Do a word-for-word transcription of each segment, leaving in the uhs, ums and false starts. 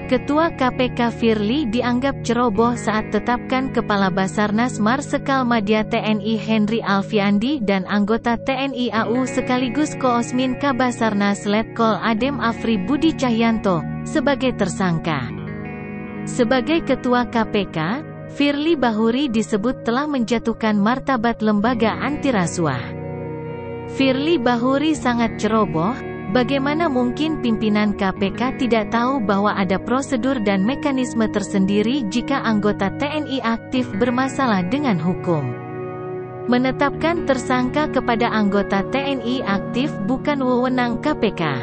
Ketua K P K Firly dianggap ceroboh saat tetapkan Kepala Basarnas Marsekal Madya T N I Henry Alfiandi dan anggota T N I A U sekaligus Koosmin Kabasarnas Letkol Adem Afri Budi Cahyanto sebagai tersangka. Sebagai Ketua K P K, Firly Bahuri disebut telah menjatuhkan martabat lembaga anti rasuah. Firly Bahuri sangat ceroboh. Bagaimana mungkin pimpinan K P K tidak tahu bahwa ada prosedur dan mekanisme tersendiri jika anggota T N I aktif bermasalah dengan hukum? Menetapkan tersangka kepada anggota T N I aktif bukan wewenang K P K.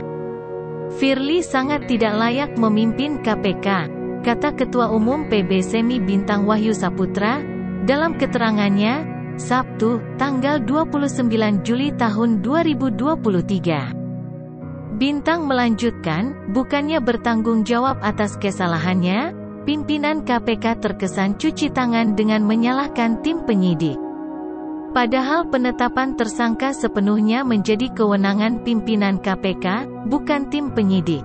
Firly sangat tidak layak memimpin K P K, kata Ketua Umum P B SEMI Bintang Wahyu Saputra, dalam keterangannya, Sabtu, tanggal dua puluh sembilan Juli tahun dua ribu dua puluh tiga. Bintang melanjutkan, bukannya bertanggung jawab atas kesalahannya, pimpinan K P K terkesan cuci tangan dengan menyalahkan tim penyidik. Padahal penetapan tersangka sepenuhnya menjadi kewenangan pimpinan K P K, bukan tim penyidik.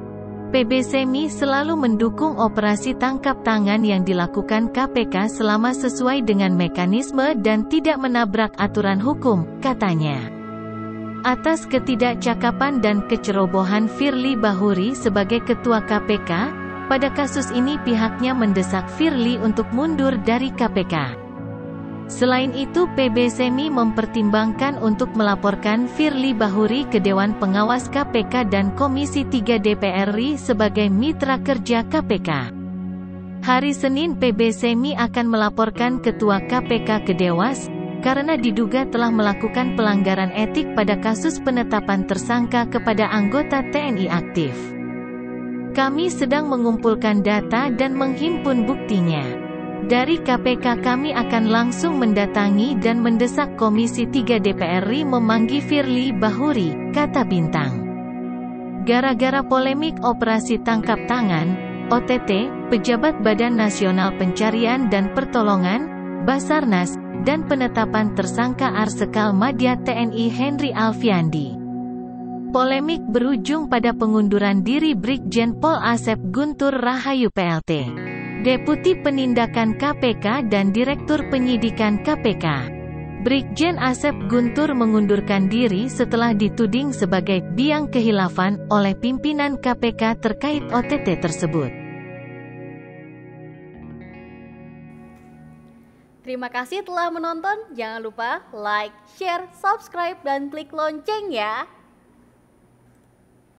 P B SEMI selalu mendukung operasi tangkap tangan yang dilakukan K P K selama sesuai dengan mekanisme dan tidak menabrak aturan hukum, katanya. Atas ketidakcakapan dan kecerobohan Firly Bahuri sebagai Ketua K P K, pada kasus ini pihaknya mendesak Firly untuk mundur dari K P K. Selain itu P B SEMI mempertimbangkan untuk melaporkan Firly Bahuri ke Dewan Pengawas K P K dan Komisi tiga D P R R I sebagai mitra kerja K P K. Hari Senin P B SEMI akan melaporkan Ketua K P K ke Dewas, karena diduga telah melakukan pelanggaran etik pada kasus penetapan tersangka kepada anggota T N I aktif. Kami sedang mengumpulkan data dan menghimpun buktinya. Dari K P K kami akan langsung mendatangi dan mendesak Komisi tiga D P R R I memanggil Firly Bahuri, kata Bintang. Gara-gara polemik operasi tangkap tangan, O T T, pejabat Badan Nasional Pencarian dan Pertolongan, Basarnas, dan penetapan tersangka Arsekal Madya T N I Henry Alfiandi. Polemik berujung pada pengunduran diri Brigjen Pol Asep Guntur Rahayu P L T, Deputi Penindakan K P K dan Direktur Penyidikan K P K. Brigjen Asep Guntur mengundurkan diri setelah dituding sebagai biang kehilafan oleh pimpinan K P K terkait O T T tersebut. Terima kasih telah menonton, jangan lupa like, share, subscribe, dan klik lonceng ya.